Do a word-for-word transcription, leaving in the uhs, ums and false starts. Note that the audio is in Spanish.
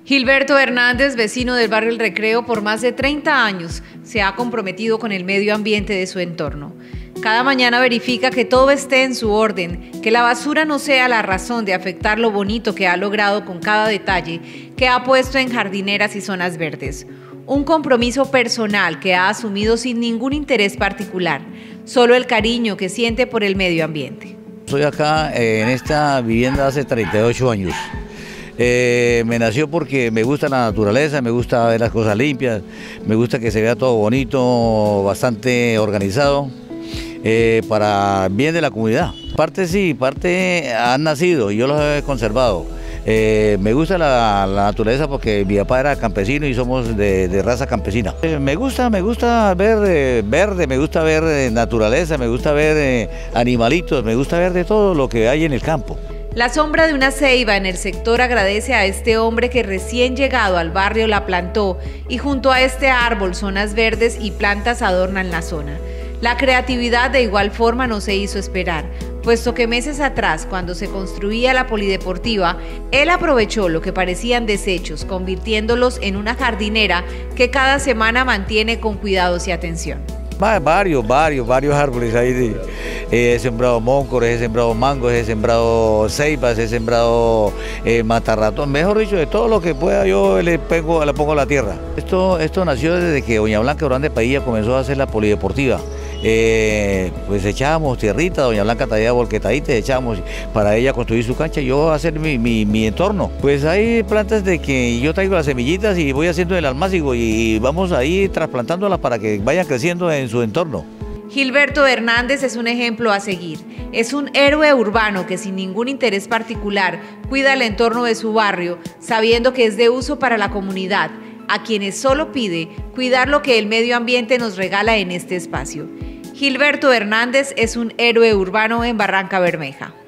Gilberto Hernández, vecino del barrio El Recreo por más de treinta años, se ha comprometido con el medio ambiente de su entorno. Cada mañana verifica que todo esté en su orden, que la basura no sea la razón de afectar lo bonito que ha logrado con cada detalle que ha puesto en jardineras y zonas verdes. Un compromiso personal que ha asumido sin ningún interés particular, solo el cariño que siente por el medio ambiente. Estoy acá eh, en esta vivienda hace treinta y ocho años. Eh, me nació porque me gusta la naturaleza, me gusta ver las cosas limpias, me gusta que se vea todo bonito, bastante organizado, eh, para bien de la comunidad. Parte sí, parte han nacido y yo los he conservado. Eh, me gusta la, la naturaleza porque mi papá era campesino y somos de, de raza campesina. Eh, me gusta, me gusta ver eh, verde, me gusta ver eh, naturaleza, me gusta ver eh, animalitos, me gusta ver de todo lo que hay en el campo. La sombra de una ceiba en el sector agradece a este hombre que recién llegado al barrio la plantó y junto a este árbol zonas verdes y plantas adornan la zona. La creatividad de igual forma no se hizo esperar, puesto que meses atrás, cuando se construía la polideportiva, él aprovechó lo que parecían desechos, convirtiéndolos en una jardinera que cada semana mantiene con cuidados y atención. Varios, varios, varios árboles ahí. He sembrado móncores, he sembrado mangos, he sembrado ceibas, he sembrado eh, matarratón. Mejor dicho, de todo lo que pueda yo le pongo, le pongo a la tierra. Esto, esto nació desde que doña Blanca Durán de Padilla comenzó a hacer la polideportiva. Eh, pues echábamos tierrita, doña Blanca traía volquetaditas, echábamos para ella construir su cancha y yo hacer mi, mi, mi entorno. Pues hay plantas de que yo traigo las semillitas y voy haciendo el almácigo y vamos ahí trasplantándolas para que vayan creciendo en su entorno. Gilberto Hernández es un ejemplo a seguir. Es un héroe urbano que sin ningún interés particular cuida el entorno de su barrio, sabiendo que es de uso para la comunidad, a quienes solo pide cuidar lo que el medio ambiente nos regala en este espacio. Gilberto Hernández es un héroe urbano en Barrancabermeja.